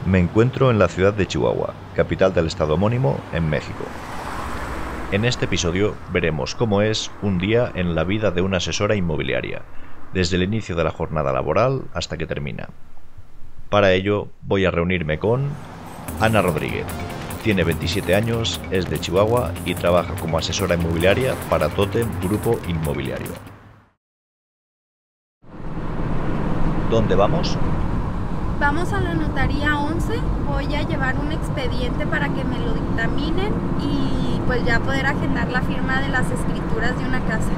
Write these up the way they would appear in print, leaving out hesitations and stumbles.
Me encuentro en la ciudad de Chihuahua, capital del estado homónimo, en México. En este episodio veremos cómo es un día en la vida de una asesora inmobiliaria, desde el inicio de la jornada laboral hasta que termina. Para ello voy a reunirme con Ana Rodríguez. Tiene 27 años, es de Chihuahua y trabaja como asesora inmobiliaria para Totem Grupo Inmobiliario. ¿Dónde vamos? Vamos a la notaría 11, voy a llevar un expediente para que me lo dictaminen y pues ya poder agendar la firma de las escrituras de una casa.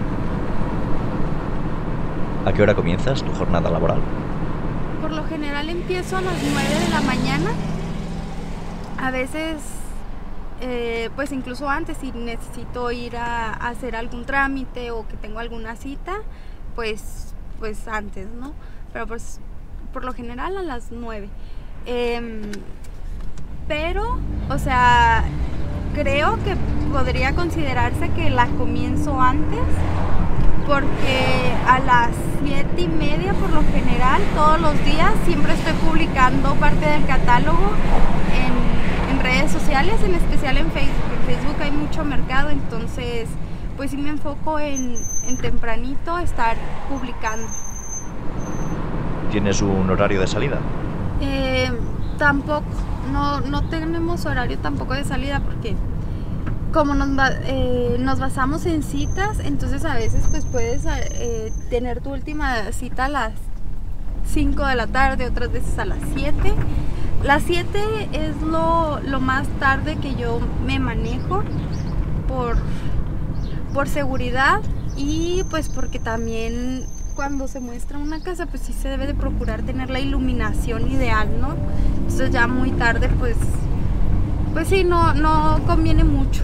¿A qué hora comienzas tu jornada laboral? Por lo general empiezo a las 9 de la mañana, a veces pues incluso antes si necesito ir a hacer algún trámite o que tengo alguna cita, pues antes, ¿no? Pero pues por lo general a las 9. Pero, o sea, creo que podría considerarse que la comienzo antes, porque a las 7:30 por lo general, todos los días, siempre estoy publicando parte del catálogo en redes sociales, en especial en Facebook. En Facebook hay mucho mercado, entonces pues sí me enfoco en tempranito estar publicando. ¿Tienes un horario de salida? Tampoco, no tenemos horario tampoco de salida porque como nos basamos en citas, entonces a veces pues puedes tener tu última cita a las 5 de la tarde, otras veces a las 7. Las 7 es lo más tarde que yo me manejo por seguridad y pues porque también cuando se muestra una casa pues sí se debe de procurar tener la iluminación ideal, ¿no? Entonces ya muy tarde pues sí, no conviene mucho.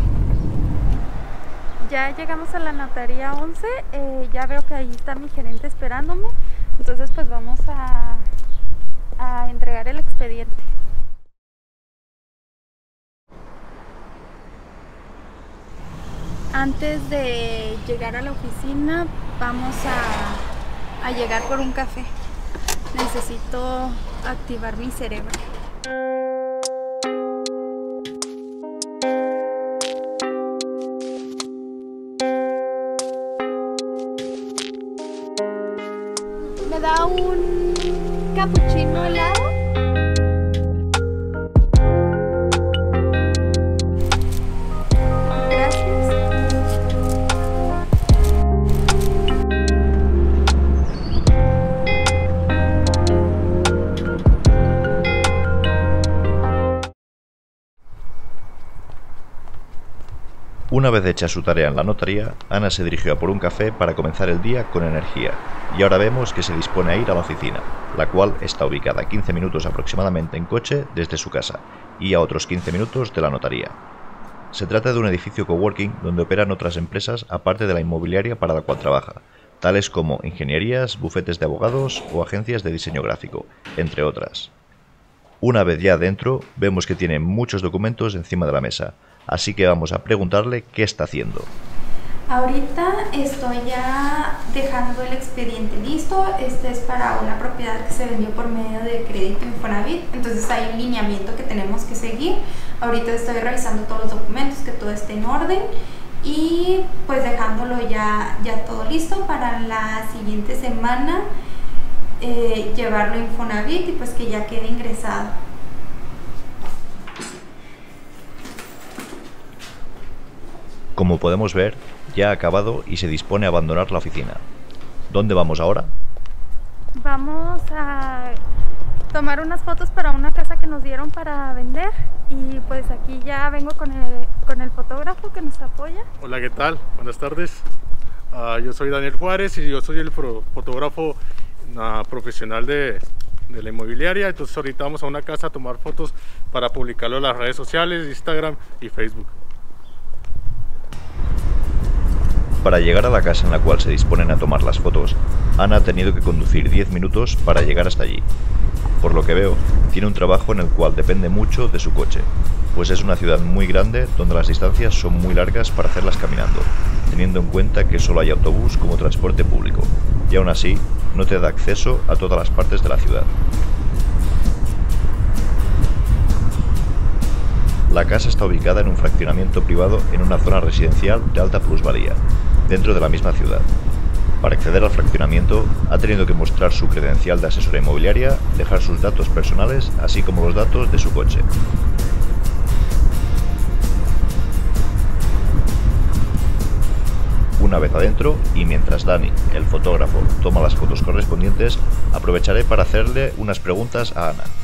Ya llegamos a la notaría 11, ya veo que ahí está mi gerente esperándome, entonces pues vamos a entregar el expediente. Antes de llegar a la oficina vamos a llegar por un café. Necesito activar mi cerebro. ¿Me da un cappuccino helado? Una vez hecha su tarea en la notaría, Ana se dirigió a por un café para comenzar el día con energía, y ahora vemos que se dispone a ir a la oficina, la cual está ubicada a 15 minutos aproximadamente en coche desde su casa, y a otros 15 minutos de la notaría. Se trata de un edificio coworking donde operan otras empresas aparte de la inmobiliaria para la cual trabaja, tales como ingenierías, bufetes de abogados o agencias de diseño gráfico, entre otras. Una vez ya adentro, vemos que tiene muchos documentos encima de la mesa, así que vamos a preguntarle qué está haciendo. Ahorita estoy ya dejando el expediente listo. Este es para una propiedad que se vendió por medio de crédito Infonavit, entonces hay un lineamiento que tenemos que seguir. Ahorita estoy revisando todos los documentos, que todo esté en orden y pues dejándolo ya todo listo para la siguiente semana llevarlo a Infonavit y pues que ya quede ingresado. Como podemos ver, ya ha acabado y se dispone a abandonar la oficina. ¿Dónde vamos ahora? Vamos a tomar unas fotos para una casa que nos dieron para vender y pues aquí ya vengo con el fotógrafo que nos apoya. Hola, ¿qué tal? Buenas tardes. Yo soy Daniel Juárez y yo soy el fotógrafo profesional de la inmobiliaria. Entonces ahorita vamos a una casa a tomar fotos para publicarlo en las redes sociales, Instagram y Facebook. Para llegar a la casa en la cual se disponen a tomar las fotos, Ana ha tenido que conducir 10 minutos para llegar hasta allí. Por lo que veo, tiene un trabajo en el cual depende mucho de su coche, pues es una ciudad muy grande donde las distancias son muy largas para hacerlas caminando, teniendo en cuenta que solo hay autobús como transporte público, y aún así no te da acceso a todas las partes de la ciudad. La casa está ubicada en un fraccionamiento privado en una zona residencial de alta plusvalía, dentro de la misma ciudad. Para acceder al fraccionamiento, ha tenido que mostrar su credencial de asesora inmobiliaria, dejar sus datos personales, así como los datos de su coche. Una vez adentro, y mientras Dani, el fotógrafo, toma las fotos correspondientes, aprovecharé para hacerle unas preguntas a Ana.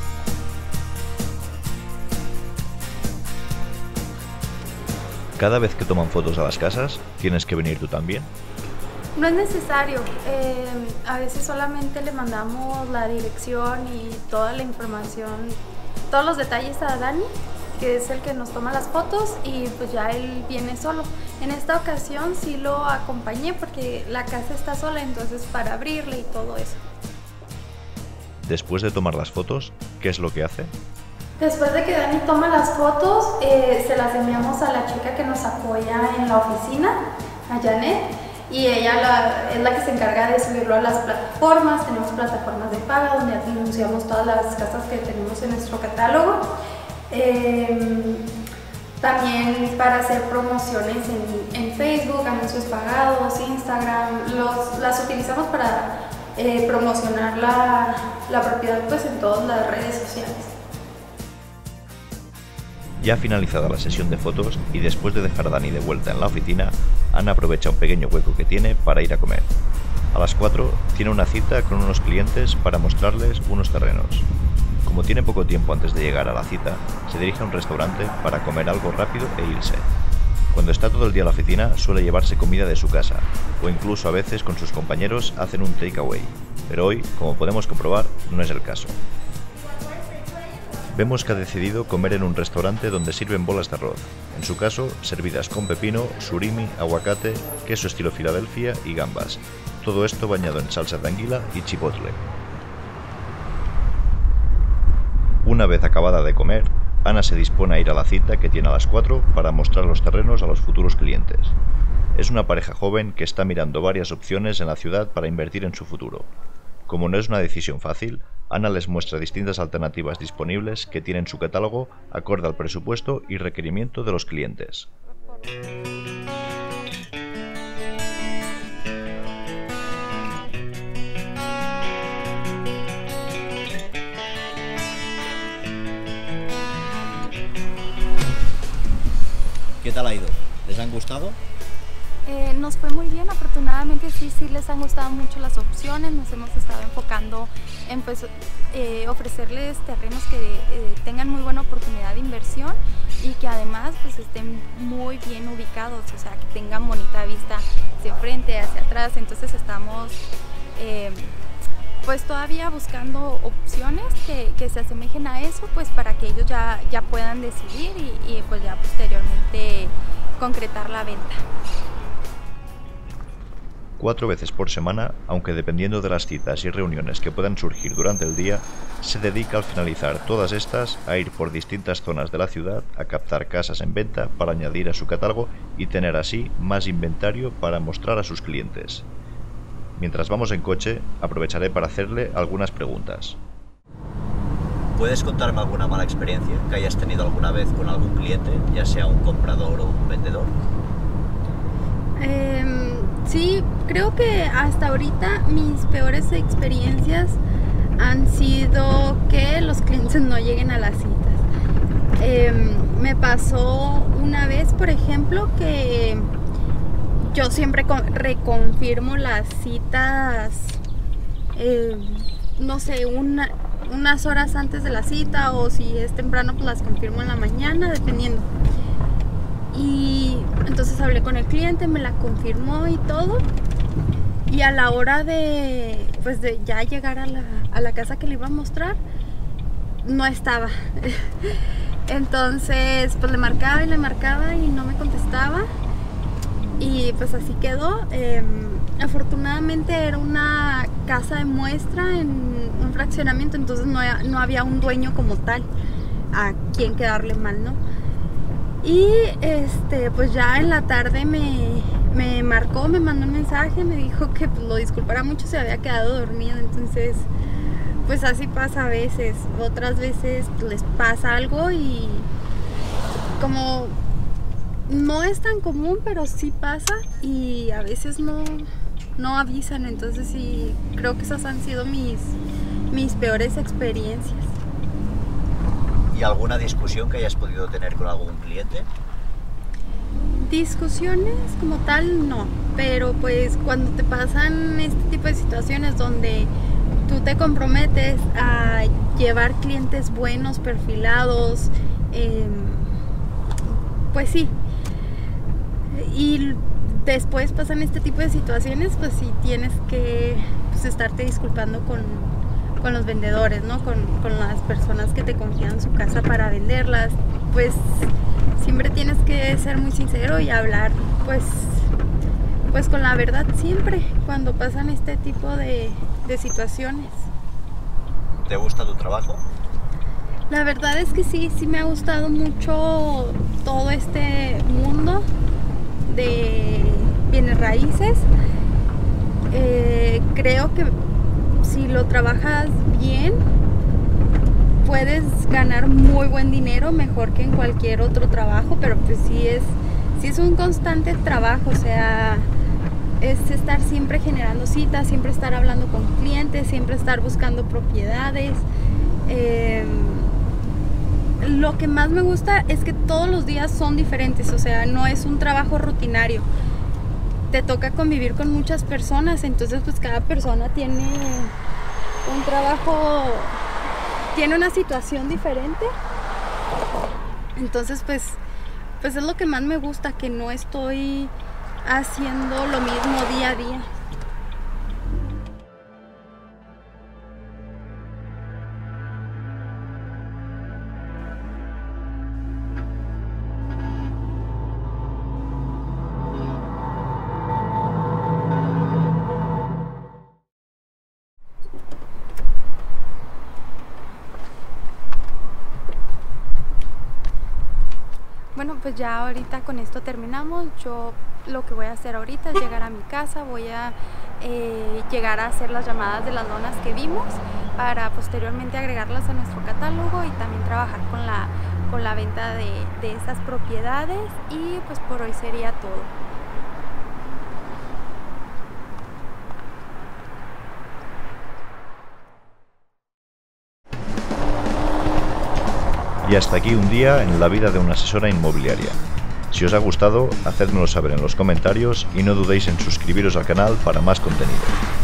Cada vez que toman fotos a las casas, ¿tienes que venir tú también? No es necesario, a veces solamente le mandamos la dirección y toda la información, todos los detalles a Dani, que es el que nos toma las fotos, y pues ya él viene solo. En esta ocasión sí lo acompañé porque la casa está sola, entonces para abrirle y todo eso. Después de tomar las fotos, ¿qué es lo que hace? Después de que Dani toma las fotos, se las enviamos a la chica que nos apoya en la oficina, a Janet, y ella es la que se encarga de subirlo a las plataformas. Tenemos plataformas de paga donde anunciamos todas las casas que tenemos en nuestro catálogo. También para hacer promociones en Facebook, anuncios pagados, Instagram, las utilizamos para promocionar la propiedad pues en todas las redes sociales. Ya finalizada la sesión de fotos y después de dejar a Dani de vuelta en la oficina, Ana aprovecha un pequeño hueco que tiene para ir a comer. A las 4 tiene una cita con unos clientes para mostrarles unos terrenos. Como tiene poco tiempo antes de llegar a la cita, se dirige a un restaurante para comer algo rápido e irse. Cuando está todo el día en la oficina suele llevarse comida de su casa, o incluso a veces con sus compañeros hacen un takeaway, pero hoy, como podemos comprobar, no es el caso. Vemos que ha decidido comer en un restaurante donde sirven bolas de arroz, en su caso servidas con pepino, surimi, aguacate, queso estilo Filadelfia y gambas, todo esto bañado en salsa de anguila y chipotle. Una vez acabada de comer, Ana se dispone a ir a la cita que tiene a las 4 para mostrar los terrenos a los futuros clientes. Es una pareja joven que está mirando varias opciones en la ciudad para invertir en su futuro. Como no es una decisión fácil, Ana les muestra distintas alternativas disponibles que tiene en su catálogo acorde al presupuesto y requerimiento de los clientes. ¿Qué tal ha ido? ¿Les han gustado? Nos fue muy bien, afortunadamente sí les han gustado mucho las opciones. Nos hemos estado enfocando en pues, ofrecerles terrenos que tengan muy buena oportunidad de inversión y que además pues, estén muy bien ubicados, o sea, que tengan bonita vista hacia enfrente, hacia atrás. Entonces estamos pues todavía buscando opciones que se asemejen a eso, pues para que ellos ya puedan decidir y pues ya posteriormente concretar la venta. 4 veces por semana, aunque dependiendo de las citas y reuniones que puedan surgir durante el día, se dedica al finalizar todas estas a ir por distintas zonas de la ciudad a captar casas en venta para añadir a su catálogo y tener así más inventario para mostrar a sus clientes. Mientras vamos en coche, aprovecharé para hacerle algunas preguntas. ¿Puedes contarme alguna mala experiencia que hayas tenido alguna vez con algún cliente, ya sea un comprador o un vendedor? Sí, creo que hasta ahorita mis peores experiencias han sido que los clientes no lleguen a las citas. Me pasó una vez, por ejemplo, que yo siempre reconfirmo las citas, no sé, unas horas antes de la cita, o si es temprano pues las confirmo en la mañana, dependiendo. Y entonces hablé con el cliente, me la confirmó y todo, y a la hora de ya llegar a la casa que le iba a mostrar, no estaba. Entonces pues le marcaba y no me contestaba, y pues así quedó. Afortunadamente era una casa de muestra en un fraccionamiento, entonces no había un dueño como tal a quien quedarle mal, ¿no? Y pues ya en la tarde me marcó, me mandó un mensaje, me dijo que pues, lo disculpara mucho, se había quedado dormido. Entonces pues así pasa a veces, otras veces pues, les pasa algo y como no es tan común, pero sí pasa y a veces no avisan, entonces sí, creo que esas han sido mis peores experiencias. ¿Y alguna discusión que hayas podido tener con algún cliente? Discusiones como tal no, pero pues cuando te pasan este tipo de situaciones donde tú te comprometes a llevar clientes buenos, perfilados, pues sí, y después pasan este tipo de situaciones, pues sí tienes que pues, estarte disculpando con los vendedores, ¿no? Con las personas que te confían su casa para venderlas, pues siempre tienes que ser muy sincero y hablar pues con la verdad siempre cuando pasan este tipo de situaciones. ¿Te gusta tu trabajo? La verdad es que sí me ha gustado mucho todo este mundo de bienes raíces. Creo que si lo trabajas bien puedes ganar muy buen dinero, mejor que en cualquier otro trabajo, pero pues sí es un constante trabajo, o sea, es estar siempre generando citas, siempre estar hablando con clientes, siempre estar buscando propiedades. Lo que más me gusta es que todos los días son diferentes, o sea, no es un trabajo rutinario. Te toca convivir con muchas personas, entonces pues cada persona tiene un trabajo, tiene una situación diferente. Entonces pues es lo que más me gusta, que no estoy haciendo lo mismo día a día. Bueno, pues ya ahorita con esto terminamos. Yo lo que voy a hacer ahorita es llegar a mi casa, voy a llegar a hacer las llamadas de las lonas que vimos para posteriormente agregarlas a nuestro catálogo y también trabajar con la venta de esas propiedades, y pues por hoy sería todo. Y hasta aquí un día en la vida de una asesora inmobiliaria. Si os ha gustado, hacedmelo saber en los comentarios y no dudéis en suscribiros al canal para más contenido.